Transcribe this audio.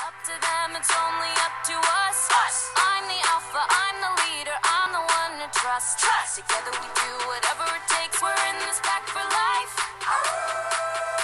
up to them, it's only up to us. I'm the alpha, I'm the leader, I'm the one to trust. Together we do whatever it takes, we're in this pack for life.